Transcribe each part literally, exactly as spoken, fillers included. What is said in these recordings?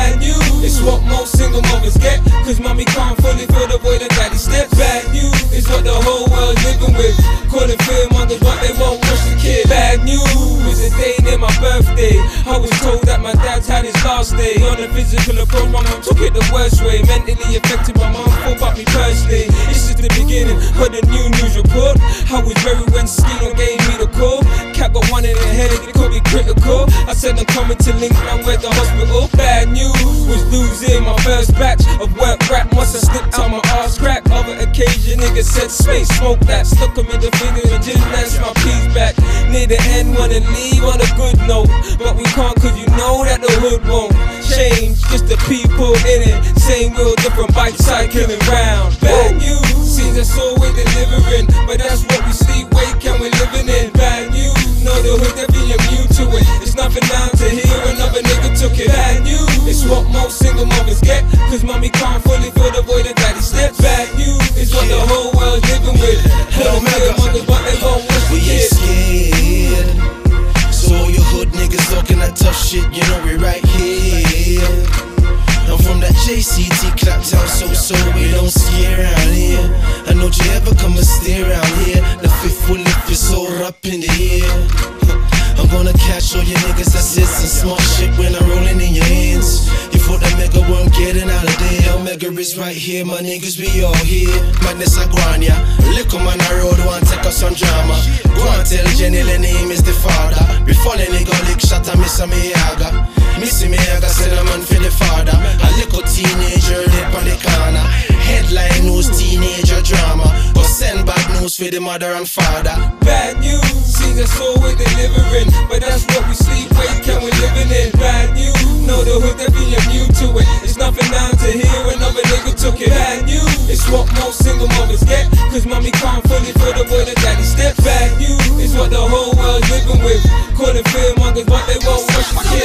Bad news, it's what most single mothers get, cause mommy can't fully fill the void and daddy steps. Bad news is what the whole world's living with, calling fearmongers but they won't watch the kid. Bad news is a day near my birthday. I was told that my dad's had his last day. On a physical approach, my mom took it the worst way. Mentally affected, my mom thought about me personally. It's just the beginning of the new news report. I was very when Skino gave me the call. Cat got one in the head, it could be critical. I said I'm coming to link, I'm at the hospital. Bad news was losing my first batch of work rap. Must have slipped out my ass crack. Other occasion, nigga said space, smoke that. Stuck him in the finger and didn't dance my piece back. Near the end, wanna leave on a good note, but we can't cause you know that the hood won't change. Just the people in it, same wheel, different bike cycling round. Bad news seems that's all we're delivering, but that's what we sleep, wake and we're living in. Bad news, know the hood, they be immune to it. It's nothing down to hear another nigga took it. Bad news, it's what most single mothers get, cause mommy can't fully fill the void and daddy steps. Bad news is what the whole world's living with, calling fearmongers but they won't watch the kid. Scared. So all your hood niggas talking that tough shit, you know we right here. I'm from that J C T clap town, so so we don't scare around here. I know you ever come and stay around here. The fifth will lift your soul up in the air. I'm gonna catch all your niggas that said some smart shit when I'm rolling in your hands. You thought that Mega weren't getting out of there. Mega is right here, my niggas we all here. Madness I go on ya. Little man I road one take us on drama. Go and tell Jenny the name is the father. Before the nigga lick shot I miss a Miyaga. Missy Miyaga said a man for the father. A little teenager lip on the corner. Headline news, teenager drama. Go send bad news for the mother and father. Bad news, seems that's all we're delivering, but that's what we sleep, wake and we're living in. Bad news, know the hood, they be immune to it. It's nothing down to hear another nigga took it. Bad news, it's what most single mothers get, cause mommy can't fully fill the void and daddy steps. Bad news is what the whole world's living with, calling fearmongers but they won't watch the kid.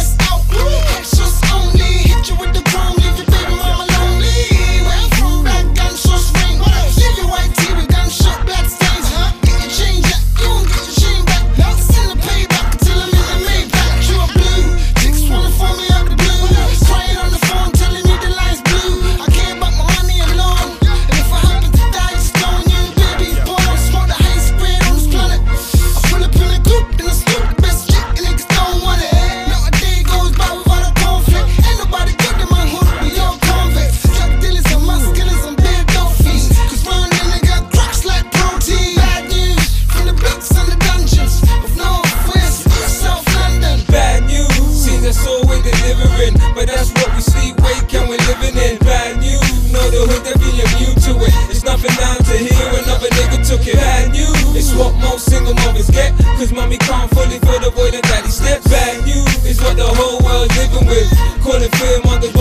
Extras only, hit you with the chrome, leave your baby mama lonely. Where I'm from, black gunshots ring. Leave your white tee with gunshot black stains. Get your change back, you won't get your chain back. Send the payback till I'm in the Maybach. You are blue, chicks wanna phone me out the blue. Crying on the phone, telling me the line's blue. I care about my money alone, and if I happen to die, it's on you, baby. Born on smoke the highest grade on this planet. I pull up in a coupe in a stoop, the best chick, and niggas don't want it. Not a day goes by without a conflict. Ain't nobody good in my hood, we all convicts. Drug dealers and musculars and big dope fiends, cause round the nigga cracks like protein. Bad news from the bricks and the dungeons of North West, East, South London. Bad news, seems that's all we're delivering, but that's what we sleep, wake and we're living in. Bad news, know the hood, they be immune to it. It's nothing down to hear another nigga took it. Bad news, it's what most single mothers get, cause mommy can't fully fill the void and daddy steps. Bad news is what the whole world's living with, calling fearmongers